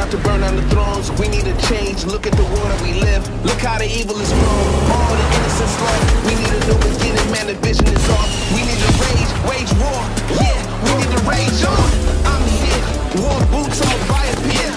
about to burn down the thrones. We need a change, look at the world that we live. Look how the evil is grown, all the innocence lost. We need a new beginning, man, the vision is off. We need to wage war, yeah, we need to rage on. I'm here, war boots, I'ma buy a beer.